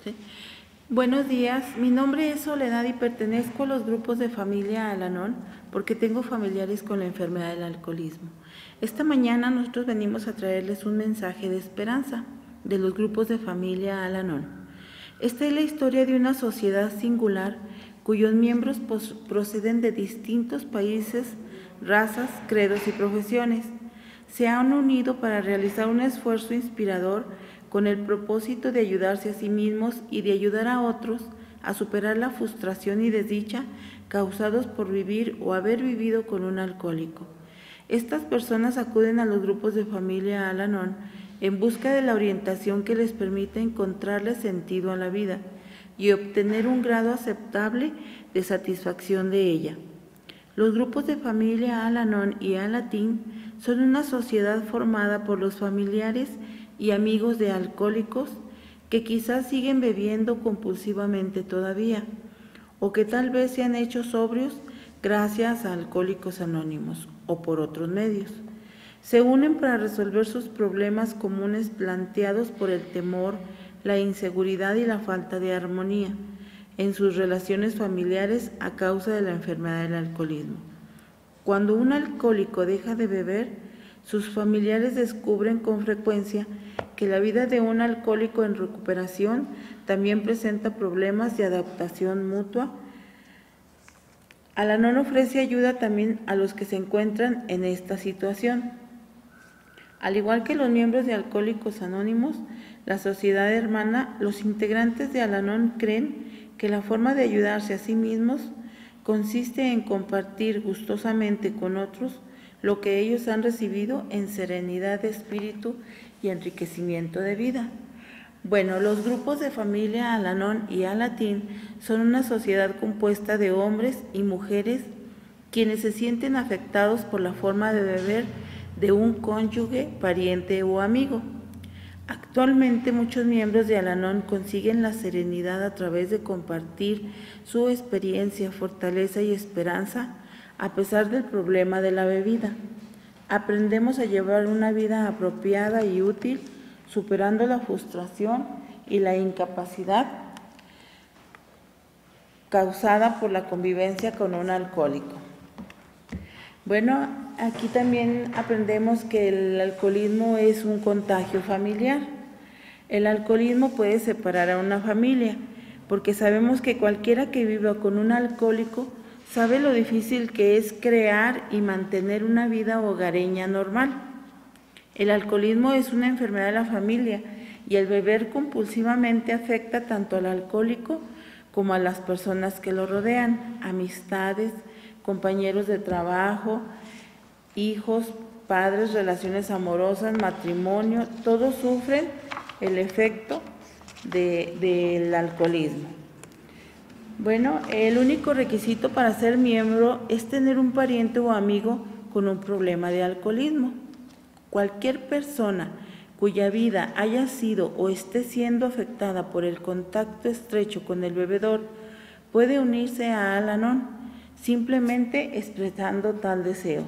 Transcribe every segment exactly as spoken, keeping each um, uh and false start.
Sí. Buenos días, mi nombre es Soledad y pertenezco a los grupos de familia Al-Anon porque tengo familiares con la enfermedad del alcoholismo. Esta mañana nosotros venimos a traerles un mensaje de esperanza de los grupos de familia Al-Anon. Esta es la historia de una sociedad singular cuyos miembros proceden de distintos países, razas, credos y profesiones. Se han unido para realizar un esfuerzo inspirador con el propósito de ayudarse a sí mismos y de ayudar a otros a superar la frustración y desdicha causados por vivir o haber vivido con un alcohólico. Estas personas acuden a los grupos de familia Al-Anon en busca de la orientación que les permita encontrarle sentido a la vida y obtener un grado aceptable de satisfacción de ella. Los grupos de familia Al-Anon y Al-Atin son una sociedad formada por los familiares y amigos de alcohólicos que quizás siguen bebiendo compulsivamente todavía o que tal vez se han hecho sobrios gracias a Alcohólicos Anónimos o por otros medios. Se unen para resolver sus problemas comunes planteados por el temor, la inseguridad y la falta de armonía en sus relaciones familiares a causa de la enfermedad del alcoholismo. Cuando un alcohólico deja de beber, sus familiares descubren con frecuencia que la vida de un alcohólico en recuperación también presenta problemas de adaptación mutua. Al-Anon ofrece ayuda también a los que se encuentran en esta situación. Al igual que los miembros de Alcohólicos Anónimos, la sociedad hermana, los integrantes de Al-Anon creen que la forma de ayudarse a sí mismos consiste en compartir gustosamente con otros lo que ellos han recibido en serenidad de espíritu y enriquecimiento de vida. Bueno, los grupos de familia Al-Anon y Al-Atin son una sociedad compuesta de hombres y mujeres quienes se sienten afectados por la forma de beber de un cónyuge, pariente o amigo. Actualmente muchos miembros de Al-Anon consiguen la serenidad a través de compartir su experiencia, fortaleza y esperanza a pesar del problema de la bebida. Aprendemos a llevar una vida apropiada y útil, superando la frustración y la incapacidad causada por la convivencia con un alcohólico. Bueno, aquí también aprendemos que el alcoholismo es un contagio familiar. El alcoholismo puede separar a una familia, porque sabemos que cualquiera que viva con un alcohólico sabe lo difícil que es crear y mantener una vida hogareña normal. El alcoholismo es una enfermedad de la familia y el beber compulsivamente afecta tanto al alcohólico como a las personas que lo rodean, amistades, compañeros de trabajo, hijos, padres, relaciones amorosas, matrimonio, todos sufren el efecto de, del alcoholismo. Bueno, el único requisito para ser miembro es tener un pariente o amigo con un problema de alcoholismo. Cualquier persona cuya vida haya sido o esté siendo afectada por el contacto estrecho con el bebedor puede unirse a Al-Anon, simplemente expresando tal deseo.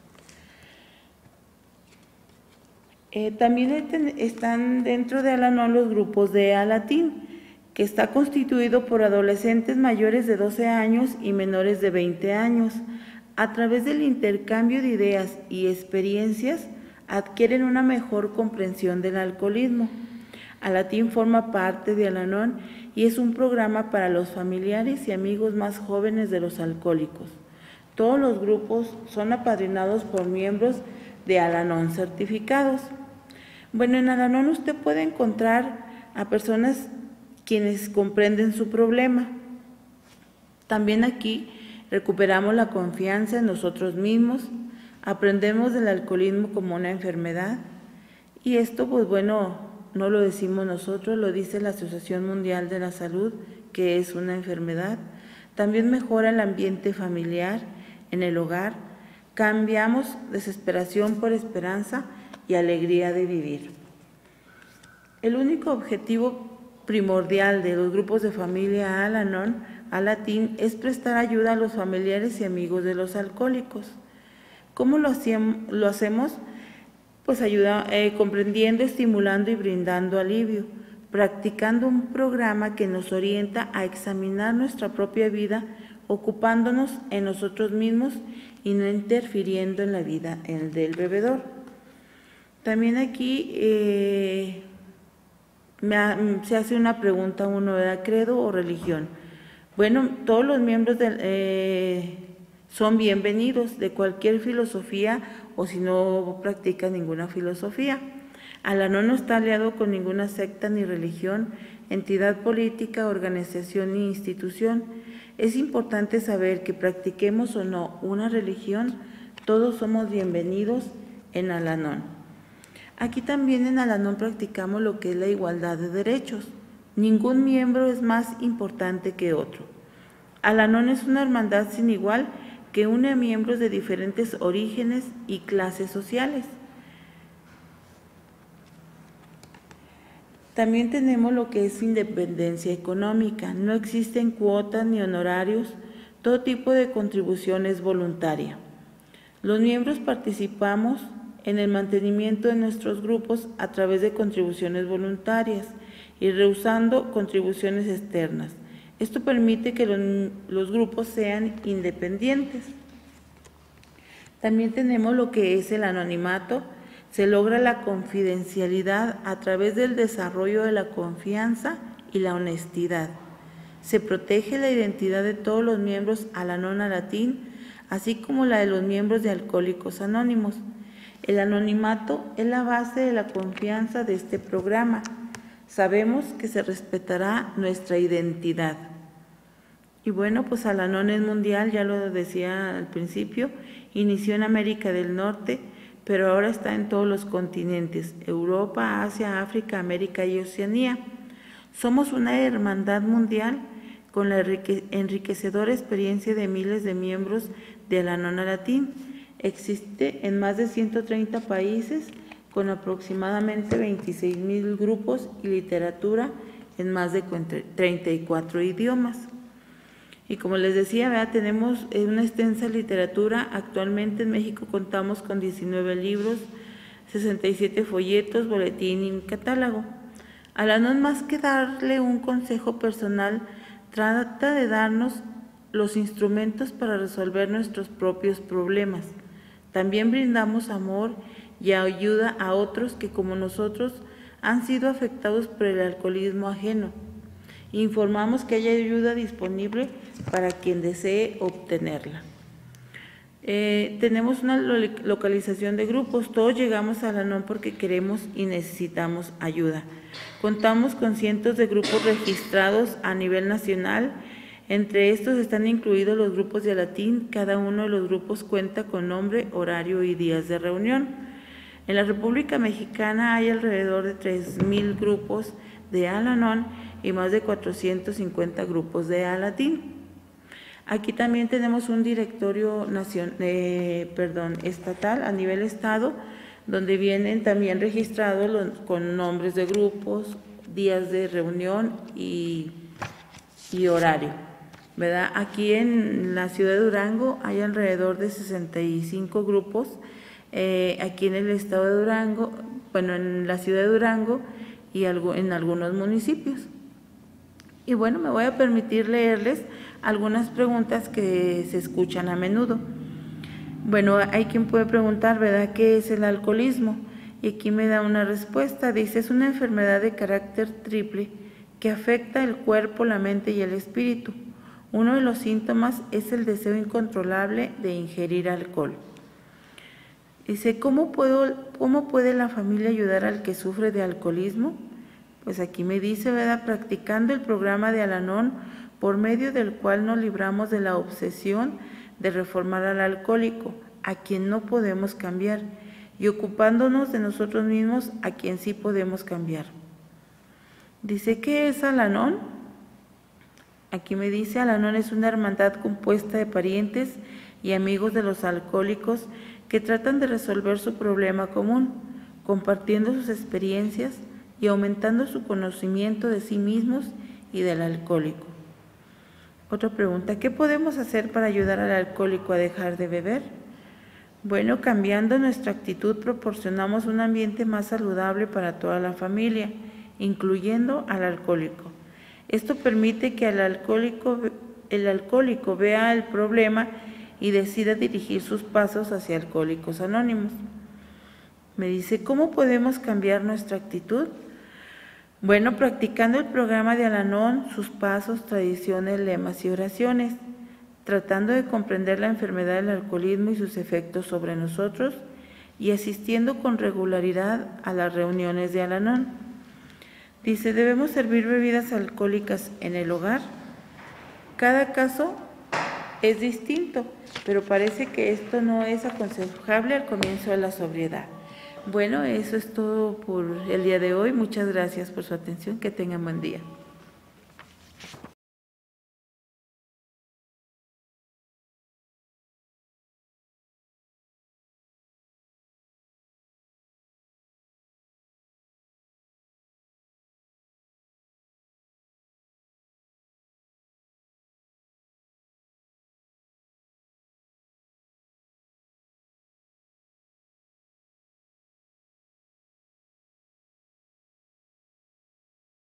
Eh, también están dentro de Al-Anon los grupos de Al-Atin, que está constituido por adolescentes mayores de doce años y menores de veinte años. A través del intercambio de ideas y experiencias, adquieren una mejor comprensión del alcoholismo. Al-Atin forma parte de Al-Anon y es un programa para los familiares y amigos más jóvenes de los alcohólicos. Todos los grupos son apadrinados por miembros de Al-Anon certificados. Bueno, en Al-Anon usted puede encontrar a personas quienes comprenden su problema. También aquí recuperamos la confianza en nosotros mismos, aprendemos del alcoholismo como una enfermedad y esto pues bueno, no lo decimos nosotros, lo dice la Asociación Mundial de la Salud, que es una enfermedad. También mejora el ambiente familiar en el hogar, cambiamos desesperación por esperanza y alegría de vivir. El único objetivo primordial de los grupos de familia Al-Anon, Al-Atin, es prestar ayuda a los familiares y amigos de los alcohólicos. ¿Cómo lo, lo hacemos? Pues ayuda, eh, comprendiendo, estimulando y brindando alivio, practicando un programa que nos orienta a examinar nuestra propia vida, ocupándonos en nosotros mismos y no interfiriendo en la vida del bebedor. También aquí eh, me ha, se hace una pregunta uno, ¿verdad? ¿Credo o religión? Bueno, todos los miembros del, eh, son bienvenidos de cualquier filosofía o si no practican ninguna filosofía. Al-Anon no está aliado con ninguna secta ni religión, entidad política, organización ni institución. Es importante saber que practiquemos o no una religión, todos somos bienvenidos en Al-Anon. Aquí también en Al-Anon practicamos lo que es la igualdad de derechos. Ningún miembro es más importante que otro. Al-Anon es una hermandad sin igual que une a miembros de diferentes orígenes y clases sociales. También tenemos lo que es independencia económica. No existen cuotas ni honorarios, todo tipo de contribución es voluntaria. Los miembros participamos en el mantenimiento de nuestros grupos a través de contribuciones voluntarias y rehusando contribuciones externas. Esto permite que los, los grupos sean independientes. También tenemos lo que es el anonimato. Se logra la confidencialidad a través del desarrollo de la confianza y la honestidad. Se protege la identidad de todos los miembros Al-Anon Alatín, así como la de los miembros de Alcohólicos Anónimos. El anonimato es la base de la confianza de este programa. Sabemos que se respetará nuestra identidad. Y bueno, pues Al-Anon es mundial, ya lo decía al principio, inició en América del Norte, pero ahora está en todos los continentes, Europa, Asia, África, América y Oceanía. Somos una hermandad mundial con la enriquecedora experiencia de miles de miembros de Al-Anon Alatín. Existe en más de ciento treinta países con aproximadamente veintiséis mil grupos y literatura en más de treinta y cuatro idiomas. Y como les decía, ¿verdad? Tenemos una extensa literatura. Actualmente en México contamos con diecinueve libros, sesenta y siete folletos, boletín y un catálogo. Al-Anon, más que darle un consejo personal, trata de darnos los instrumentos para resolver nuestros propios problemas. También brindamos amor y ayuda a otros que, como nosotros, han sido afectados por el alcoholismo ajeno. Informamos que hay ayuda disponible para quien desee obtenerla. Eh, tenemos una localización de grupos. Todos llegamos a Al-Anon porque queremos y necesitamos ayuda. Contamos con cientos de grupos registrados a nivel nacional. Entre estos están incluidos los grupos de Alatín. Cada uno de los grupos cuenta con nombre, horario y días de reunión. En la República Mexicana hay alrededor de tres mil grupos de Al-Anon y más de cuatrocientos cincuenta grupos de Alatín. Aquí también tenemos un directorio nacional, eh, perdón, estatal a nivel estado, donde vienen también registrados los, con nombres de grupos, días de reunión y, y horario, ¿verdad? Aquí en la ciudad de Durango hay alrededor de sesenta y cinco grupos. Eh, aquí en el estado de Durango, bueno, en la ciudad de Durango y algo, en algunos municipios. Y bueno, me voy a permitir leerles algunas preguntas que se escuchan a menudo. Bueno, hay quien puede preguntar, ¿verdad?, ¿qué es el alcoholismo? Y aquí me da una respuesta. Dice, es una enfermedad de carácter triple que afecta el cuerpo, la mente y el espíritu. Uno de los síntomas es el deseo incontrolable de ingerir alcohol. Dice, ¿cómo, puedo, ¿cómo puede la familia ayudar al que sufre de alcoholismo? Pues aquí me dice, ¿verdad?, practicando el programa de Al-Anon, por medio del cual nos libramos de la obsesión de reformar al alcohólico, a quien no podemos cambiar, y ocupándonos de nosotros mismos, a quien sí podemos cambiar. Dice, ¿qué es Al-Anon? Aquí me dice, Al-Anon es una hermandad compuesta de parientes y amigos de los alcohólicos que tratan de resolver su problema común, compartiendo sus experiencias y aumentando su conocimiento de sí mismos y del alcohólico. Otra pregunta, ¿qué podemos hacer para ayudar al alcohólico a dejar de beber? Bueno, cambiando nuestra actitud proporcionamos un ambiente más saludable para toda la familia incluyendo al alcohólico. Esto permite que el alcohólico, el alcohólico vea el problema y decida dirigir sus pasos hacia Alcohólicos Anónimos. Me dice, ¿cómo podemos cambiar nuestra actitud? Bueno, practicando el programa de Al-Anon, sus pasos, tradiciones, lemas y oraciones, tratando de comprender la enfermedad del alcoholismo y sus efectos sobre nosotros y asistiendo con regularidad a las reuniones de Al-Anon. Dice, ¿debemos servir bebidas alcohólicas en el hogar? Cada caso es distinto, pero parece que esto no es aconsejable al comienzo de la sobriedad. Bueno, eso es todo por el día de hoy. Muchas gracias por su atención. Que tengan buen día.